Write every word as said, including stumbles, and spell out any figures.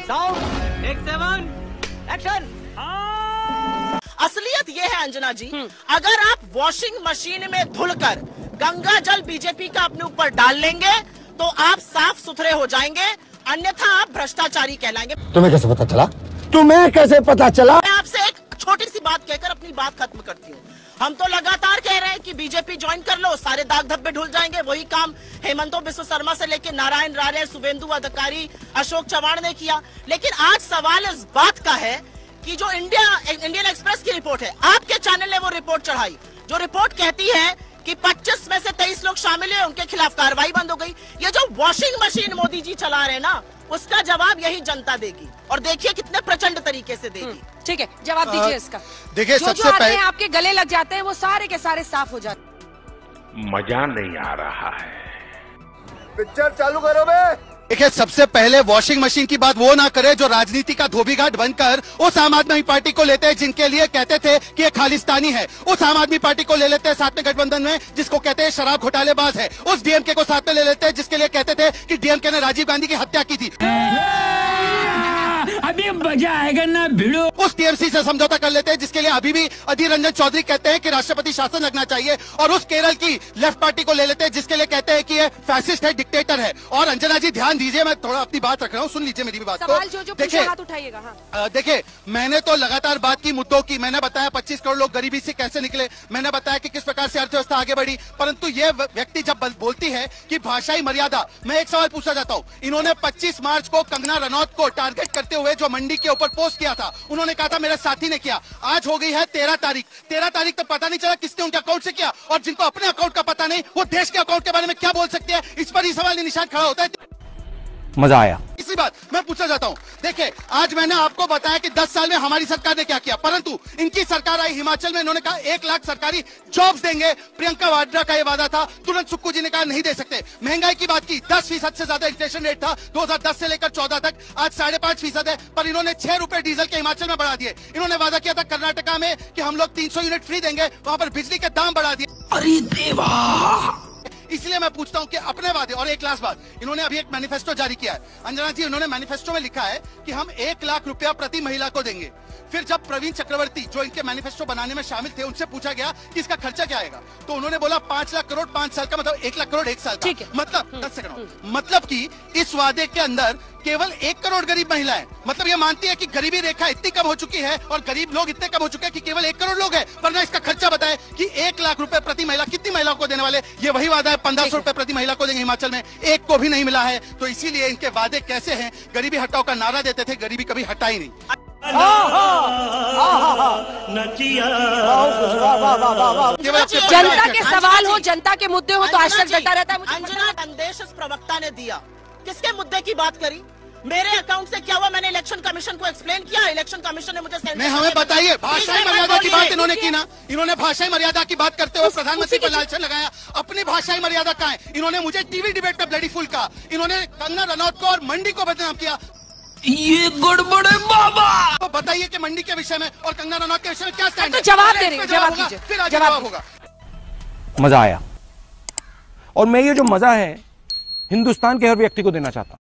Sound take seven action. असलियत ये है अंजना जी, अगर आप वॉशिंग मशीन में धुलकर गंगा जल बीजेपी का अपने ऊपर डाल लेंगे तो आप साफ सुथरे हो जाएंगे, अन्यथा आप भ्रष्टाचारी कहलाएंगे। तुम्हें कैसे पता चला? तुम्हें कैसे पता चला? मैं आपसे एक छोटी सी बात कहकर अपनी बात खत्म करती हूँ। हम तो लगातार कह रहे हैं कि बीजेपी ज्वाइन कर लो, सारे दाग धब्बे धुल जाएंगे। वही काम हेमंतो बिस्व शर्मा से लेकर नारायण राणे, शुभेंदु अधिकारी, अशोक चव्हाण ने किया। लेकिन आज सवाल इस बात का है कि जो इंडिया इंडियन एक्सप्रेस की रिपोर्ट है, आपके चैनल ने वो रिपोर्ट चढ़ाई, जो रिपोर्ट कहती है कि पच्चीस में से तेईस लोग शामिल हैं, उनके खिलाफ कार्रवाई बंद हो गई। ये जो वॉशिंग मशीन मोदी जी चला रहे हैं ना, उसका जवाब यही जनता देगी, और देखिए कितने प्रचंड तरीके से देगी। ठीक है, जवाब दीजिए इसका। देखिए, जो सबसे जो आते पहले हैं आपके गले लग जाते हैं, वो सारे के सारे साफ हो जाते हैं। मजा नहीं आ रहा है। पिक्चर चालू करो बे। देखिए, सबसे पहले वॉशिंग मशीन की बात वो ना करे जो राजनीति का धोबीघाट बनकर उस आम आदमी पार्टी को लेते हैं जिनके लिए कहते थे कि ये खालिस्तानी है, उस आम आदमी पार्टी को ले लेते हैं साथ में गठबंधन में जिसको कहते हैं शराब घोटालेबाज है, उस डीएमके को साथ में ले लेते हैं जिसके लिए कहते थे कि डीएमके ने राजीव गांधी की हत्या की थी। अभी मजा आएगा ना भिड़ो। उस टीएमसी से समझौता कर लेते हैं जिसके लिए अभी भी अधीर रंजन चौधरी कहते हैं कि राष्ट्रपति शासन लगना चाहिए, और उस केरल की लेफ्ट पार्टी को ले लेते हैं जिसके लिए कहते हैं कि ये फैसिस्ट है, डिक्टेटर है। और अंजना जी ध्यान दीजिए, मैं थोड़ा अपनी बात रख रहा हूँ, सुन लीजिए मेरी भी बात को। सवाल जो जो पूछे हाथ उठाइएगा। हाँ। देखिए, मैंने तो लगातार बात की मुद्दों की, मैंने बताया पच्चीस करोड़ लोग गरीबी से कैसे निकले, मैंने बताया कि किस प्रकार से अर्थव्यवस्था आगे बढ़ी, परंतु ये व्यक्ति जब बोलती है कि भाषाई मर्यादा, मैं एक सवाल पूछना चाहता हूँ। इन्होंने पच्चीस मार्च को कंगना रनौत को टारगेट करते हुए जो मंडी के ऊपर पोस्ट किया था, उन्होंने कहा था मेरे साथी ने किया। आज हो गई है तेरह तारीख, तेरह तारीख तक पता नहीं चला किसने उनके अकाउंट से किया, और जिनको अपने अकाउंट का पता नहीं, वो देश के अकाउंट के बारे में क्या बोल सकते हैं? इस पर ही सवाल निशान खड़ा होता है। मजा आया। इसी बात मैं पूछना चाहता हूं। देखिए, आज मैंने आपको बताया कि दस साल में हमारी सरकार ने क्या किया, परंतु इनकी सरकार आई हिमाचल में, इन्होंने कहा एक लाख सरकारी जॉब्स देंगे। प्रियंका वाड्रा का ये वादा था, तुरंत सुक्कू जी ने कहा नहीं दे सकते। महंगाई की बात की, दस फीसद से ज्यादा इन्फ्लेशन रेट था दो हजार दस से लेकर चौदह तक, आज साढ़े पांच फीसद है, पर इन्होंने छह रुपए डीजल के हिमाचल में बढ़ा दिए। इन्होंने वादा किया था कर्नाटका में कि हम लोग तीन सौ यूनिट फ्री देंगे, वहां पर बिजली के दाम बढ़ा दिए। अरे देवा, इसलिए मैं पूछता हूं कि अपने वादे, और एक लास्ट बात, इन्होंने अभी एक मैनिफेस्टो जारी किया है अंजना जी, इन्होंने मैनिफेस्टो में लिखा है कि हम एक लाख रुपया प्रति महिला को देंगे। फिर जब प्रवीण चक्रवर्ती जो इनके मैनिफेस्टो बनाने में शामिल थे, उनसे पूछा गया कि इसका खर्चा क्या आएगा, तो उन्होंने बोला पांच लाख करोड़ पांच साल का, मतलब एक लाख करोड़ एक साल का। मतलब दस सेकंड मतलब कि इस वादे के अंदर केवल एक करोड़ गरीब महिलाएं, मतलब ये मानती है कि गरीबी रेखा इतनी कम हो चुकी है और गरीब लोग इतने कम हो चुके हैं कि केवल एक करोड़ लोग हैं, वरना इसका खर्चा बताए कि एक लाख रुपए प्रति महिला कितनी महिलाओं को देने वाले। ये वही वादा है, पंद्रह सौ रुपए प्रति महिला को देंगे, हिमाचल में एक को भी नहीं मिला है। तो इसीलिए इनके वादे कैसे हैं? गरीबी हटाओ का नारा देते थे, गरीबी कभी हटा ही नहीं। जनता के सवाल हो, जनता के मुद्दे हो तो आज तक डटा रहता है। अंजना संदेश प्रवक्ता ने दिया, किसके मुद्दे की बात करी? मेरे अकाउंट से क्या हुआ? मैंने इलेक्शन कमीशन को एक्सप्लेन किया, इलेक्शन कमीशन ने मुझे नहीं, हमें बताइए। भाषाई मर्यादा की बात इन्होंने की ना, इन्होंने भाषाई मर्यादा की बात करते हुए प्रधानमंत्री पर लालच लगाया। अपनी भाषाई मर्यादा कहाँ है? इन्होंने मुझे टीवी डिबेट में ब्लडी फुल कहा, इन्होंने कंगना रनौत को और मंडी को बदनाम किया। ये गड़बड़ है बाबा। तो बताइए कि मंडी के विषय में और कंगना रनौत के विषय में क्या स्टैंड है? जवाब दे रही है, जवाब कीजिए। फिर आगे जवाब होगा। मजा आया, और मैं ये जो मजा है हिंदुस्तान के हर व्यक्ति को देना चाहता हूं।